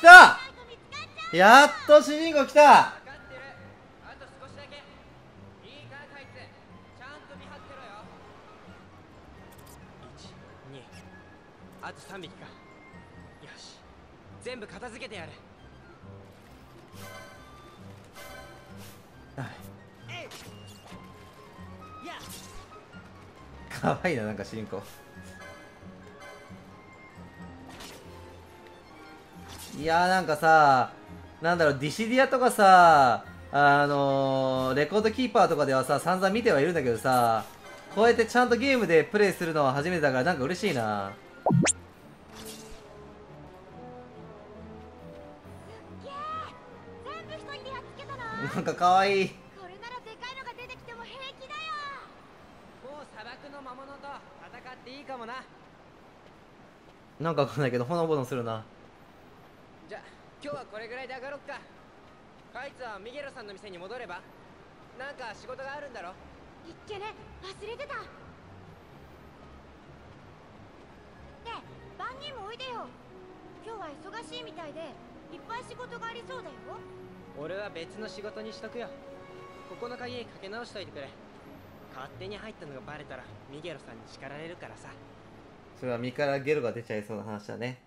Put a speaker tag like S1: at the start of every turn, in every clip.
S1: た。やっと主人公来た。
S2: あと3匹か。よし、全部片付けてやる。
S1: かわいいな、なんか主人公。いやー、なんかさ、なんだろう、ディシディアとかさ、レコードキーパーとかではさ、散々見てはいるんだけどさ、こうやってちゃんとゲームでプレイするのは初めてだから、なんか嬉しいな。なんかかわいい。
S3: これならでかいのが出てきても平気だよ。
S2: もう砂漠の魔物と戦っていいかもな。
S1: なんかわかんないけど、ほのぼのするな。
S2: じゃあ今日はこれぐらいで上がろっか。あいつはミゲロさんの店に戻れば。なんか仕事があるんだろ。
S3: いっけね、忘れてた。ねえ、番人もおいでよ。今日は忙しいみたいでいっぱい仕事がありそうだよ。
S2: 俺は別の仕事にしとくよ。ここの鍵かけ直しといてくれ。勝手に入ったのがバレたらミゲロさんに叱られるからさ。
S1: それは身からゲロが出ちゃいそうな話だね。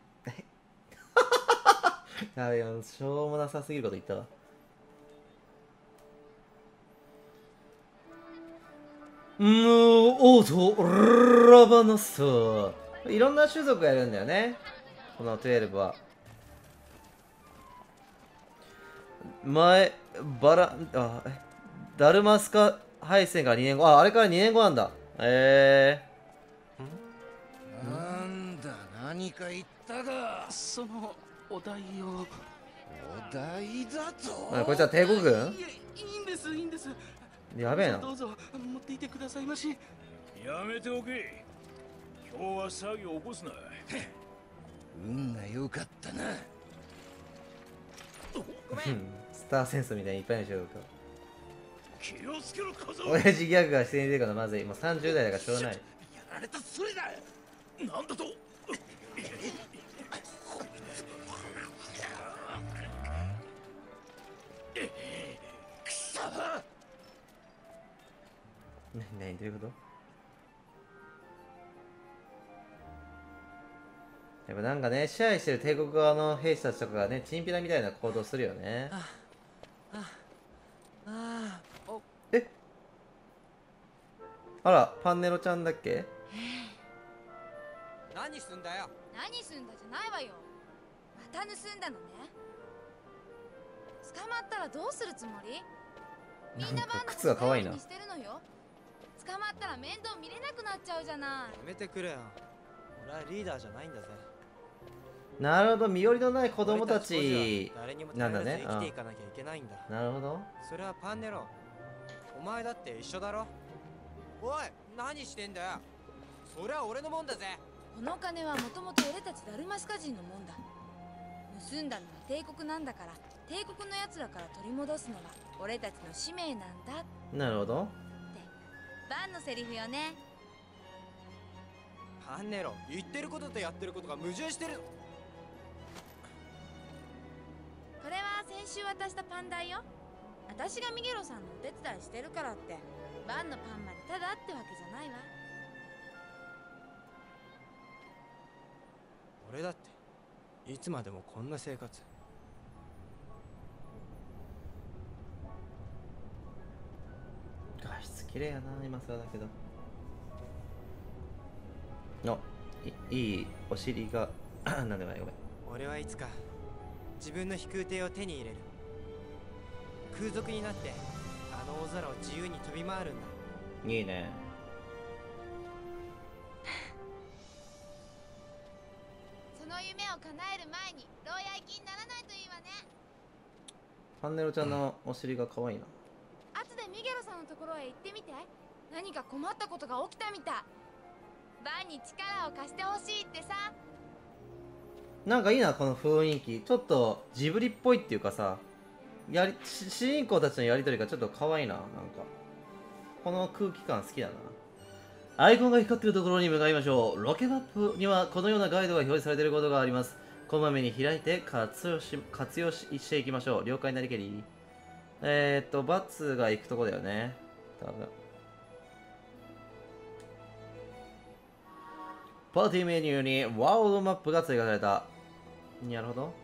S1: やべえよ、しょうもなさすぎること言ったわ。オートラバナスいろんな種族やるんだよね、この12は。ダルマスカ敗戦が2年後。あれから2年後なんだ。
S4: なんだ、何か言ったか。
S5: そのお題を。
S4: お題だと。
S1: こいつは帝国軍？
S5: いいんです、いいんです。
S1: やべえな。
S5: どうぞ持っていてくださいまし。
S6: やめておけ。今日は騒ぎを起こすな。
S4: 運が良かったな。
S2: ごめん。
S1: スターセンスみたいにいっぱいの種族か。
S6: 気をつけろ、小僧。
S1: 親父ギャグが自然に出るからまずい。もう30代だからしょうがない。
S4: やられたそれだ。
S6: なんだと。
S4: くそ。
S1: 何どういうこと？やっぱなんかね、支配してる帝国側の兵士たちとかがね、チンピラみたいな行動するよね。え、あら、パンネロちゃんだっけ？
S2: 何すんだよ。
S3: 何すんだじゃないわよ。また盗んだのね。捕まったらどうするつもり？みんなバンの
S1: 靴が可愛いな。
S3: にしてるのよ。捕まったら面倒見れなくなっちゃうじゃない。
S2: やめてくれよ。俺はリーダーじゃないんだぜ。
S1: なるほど、身寄りのない子供たちなんだね。
S2: 生きていかなきゃいけないんだ。
S1: なるほど。
S2: それはパンネロ。お前だって一緒だろ。おい、何してんだよ。それは俺のもんだぜ。
S3: この金はもともと俺たちダルマスカ人のもんだ。盗んだのは帝国なんだから、帝国のやつらから取り戻すのは俺たちの使命なんだ。
S1: なるほど。
S3: バンのセリフよね。
S2: パンネロ、言ってることとやってることが矛盾してる。
S3: これは先週渡したパン代よ。私がミゲロさんのお手伝いしてるからってバンのパンまでただってわけじゃないわ。
S2: 俺だっていつまでもこんな生活。
S1: 画質綺麗やな、今更だけど。いいお尻がなんでもない、ごめん。
S2: 俺はいつか自分の飛空艇を手に入れる。空賊になってあの大空を自由に飛び回るんだ。
S1: いいね。
S3: その夢を叶える前に牢屋行きにならないといいわね。
S1: パンネロちゃんのお尻が可愛いな。
S3: 後でミゲロさんのところへ行ってみて。何か困ったことが起きたみたい。バンに力を貸してほしいってさ。
S1: なんかいいな、この雰囲気。ちょっとジブリっぽいっていうかさ、主人公たちのやりとりがちょっと可愛いな。なんかこの空気感好きだな。アイコンが光ってるところに向かいましょう。ロケマップにはこのようなガイドが表示されていることがあります。 こまめに開いて活用していきましょう。了解なりけり。バツが行くとこだよね。多分。パーティーメニューにワールドマップが追加された。なるほど。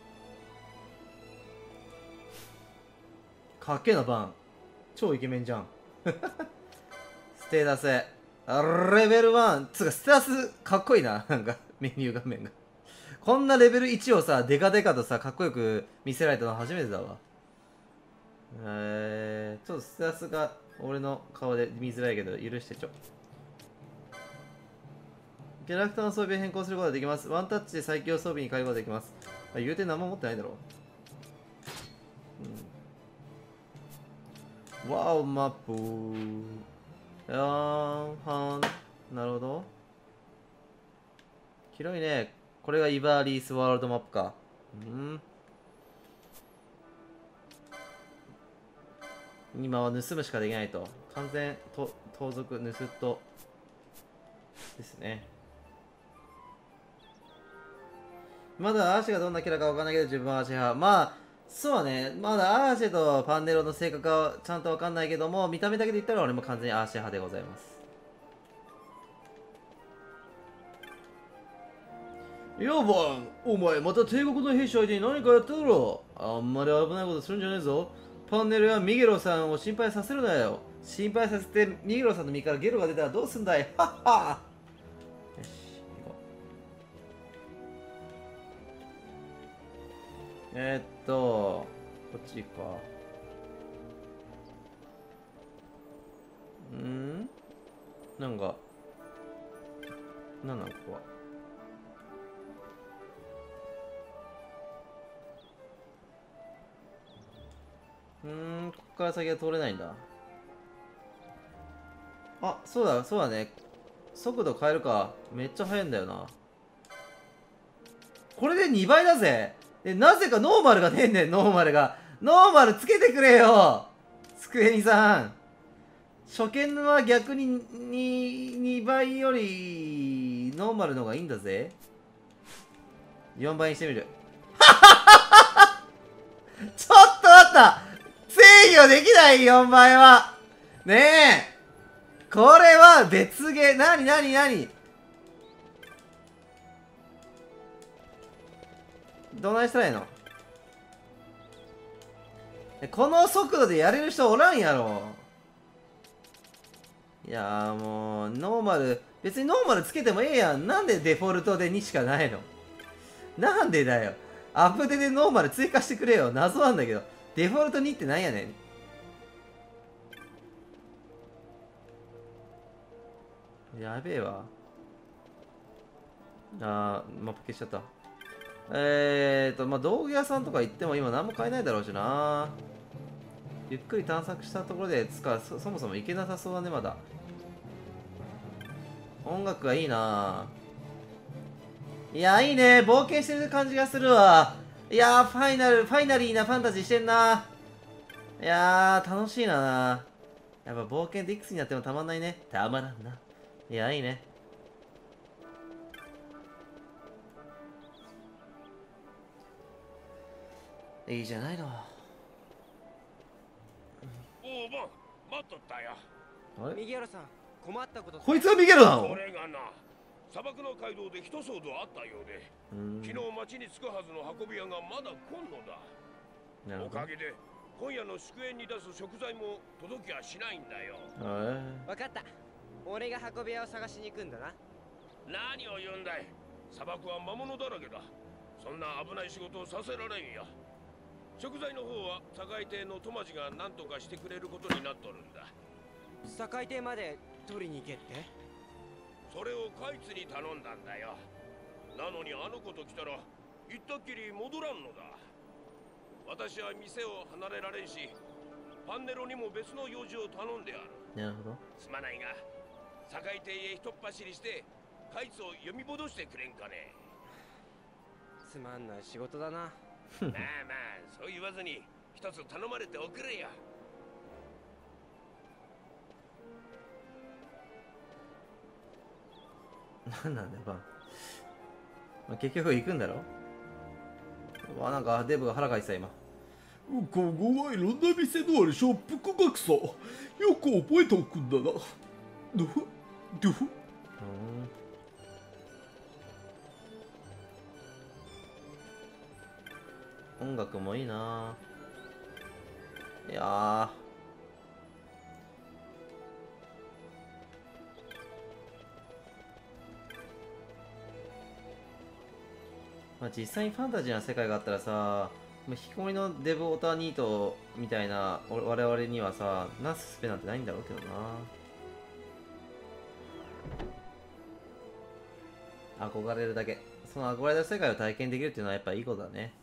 S1: かっけえな、バン。超イケメンじゃん。ステータス。レベル1。つうか、ステータスかっこいいな。なんか、メニュー画面が。こんなレベル1をさ、デカデカとさ、かっこよく見せられたの初めてだわ。ちょっとステータスが俺の顔で見づらいけど、許してちょ。キャラクターの装備を変更することができます。ワンタッチで最強装備に変えることができます。言うて何も持ってないだろう。ワオマップやーはん。なるほど。広いね。これがイバーリースワールドマップか。今は盗むしかできないと。完全盗賊、盗っ人ですね。まだアーシェがどんなキャラかわかんないけど、自分はアーシェ派。まあ、そうはね。まだアーシェとパンネロの性格はちゃんとわかんないけども、見た目だけで言ったら俺も完全にアーシェ派でございます。ヤバン、お前また帝国の兵士相手に何かやっただろう。あんまり危ないことするんじゃねえぞ。パンネルやミゲロさんを心配させるなよ。心配させてミゲロさんの身からゲロが出たらどうすんだい。はっは。よし、行こう。こっち行くか。なんか、なんなんここは。ここから先は通れないんだ。あ、そうだ、そうだね。速度変えるか。めっちゃ速いんだよな。これで2倍だぜ。で、なぜかノーマルがねえんだよ、ノーマルが。ノーマルつけてくれよつくえにさん。初見は逆に2倍よりノーマルの方がいいんだぜ。4倍にしてみる。ちょっと待った、制御できない4倍は。ねえ、これは別ゲー。なにどないしたらいいの。この速度でやれる人おらんやろ。いやーもうノーマル、別にノーマルつけてもええやん。なんでデフォルトで2しかないの。なんでだよ。アップデでノーマル追加してくれよ。謎なんだけど。デフォルト2ってなんやねん。やべえわ。マップ消しちゃった。まあ、道具屋さんとか行っても今何も買えないだろうしな。ゆっくり探索したところでそもそも行けなさそうだね、まだ。音楽がいいな。いや、いいね。冒険してる感じがするわ。いやー、ファイナリーなファンタジーしてんな。いやー、楽しいな。やっぱ冒険でいくつになってもたまんないね。たまらんな。いや、いいね。いいじゃないの。
S6: おお、バン、待っとったよ。
S1: あれ、
S2: ミゲロさん、困ったこと。
S1: こいつがミゲロなの。
S6: これがな、砂漠の街道で一騒動あったようで、昨日町に着くはずの運び屋がまだ来んのだ。おかげで今夜の祝宴に出す食材も届きはしないんだよ。
S2: わかった。俺が運び屋を探しに行くんだな。
S6: 何を言うんだい。砂漠は魔物だらけだ。そんな危ない仕事をさせられんよ。食材の方は堺邸のトマジが何とかしてくれることになっとるんだ。
S2: 堺邸まで取りに行けって。
S6: それをカイツに頼んだんだよ。なのにあの子と来たら行ったっきり戻らんのだ。私は店を離れられんし、パンネロにも別の用事を頼んである。
S1: なるほど。
S6: すまないが堺邸へひとっ走りしてカイツを呼び戻してくれんかね。
S2: つまんない仕事だな。
S6: まあまあ、そう言わずに一つ頼まれておくれよ。
S1: なんなんだよ、バン。まあ、結局行くんだろ。 うわ、なんかデブが腹かいてた今。
S7: ここはいろんな店のあるショップ区画さ。よく覚えておくんだな。
S1: 音楽もいいな。いやー、まあ、実際にファンタジーな世界があったらさ、引きこもりのデブオタニートみたいな我々にはさ、なすすべなんてないんだろうけどな。憧れるだけ。その憧れる世界を体験できるっていうのはやっぱいいことだね。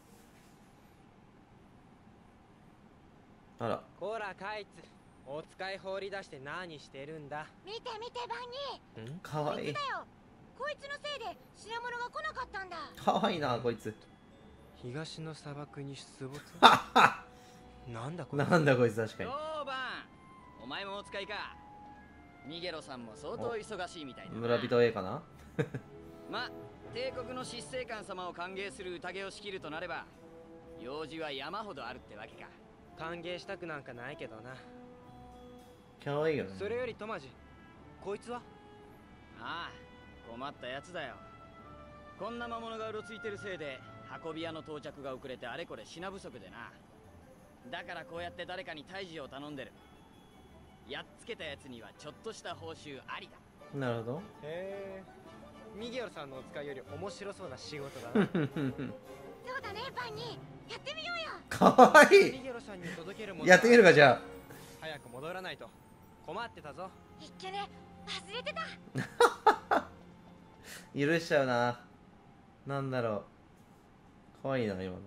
S1: あら。
S2: こらカイツ、お使い放り出して何してるんだ。
S3: 見て見てバニー。
S1: かわいい。
S3: こいつのせいで品物が来なかったんだ。
S1: かわいいなこいつ。
S2: 東の砂漠に出没。なんだこ
S1: いつ。なんだこいつ。確かに。
S8: どうバン、お前もお使いか。ミゲロさんも相当忙しいみたいだな。
S1: 村人 A かな。
S8: ま、帝国の執政官様を歓迎する宴を仕切るとなれば、用事は山ほどあるってわけか。
S2: 歓迎したくなんかないけどな。
S1: かわいいよね。
S2: それよりトマジ、こいつは？
S8: ああ、困ったやつだよ。こんな魔物がうろついてるせいで運び屋の到着が遅れてあれこれ品不足でな。だからこうやって誰かに退治を頼んでる。やっつけたやつにはちょっとした報酬ありだ。
S1: なるほど。
S2: へえ、ミゲルさんのお使いより面白そうな仕事だな。
S3: そうだねバニー、やってみようよ。
S1: かわい
S2: ミゲルさんに届けるも
S1: い。
S2: の。
S1: やってみるかじゃあ。
S2: 早く戻らないと困ってたぞ。
S3: いっけね、忘れてた。
S1: 許しちゃうな。なんだろう。かわいいな今の。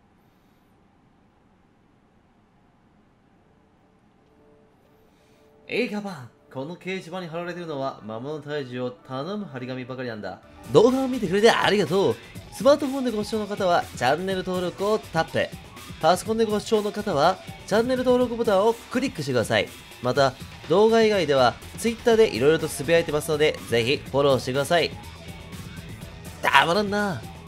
S1: 映画版。この掲示板に貼られているのは魔物退治を頼む張り紙ばかりなんだ。動画を見てくれてありがとう。スマートフォンでご視聴の方はチャンネル登録をタップ。パソコンでご視聴の方はチャンネル登録ボタンをクリックしてください。また動画以外では Twitter でいろいろとつぶやいてますのでぜひフォローしてください。たまらんな。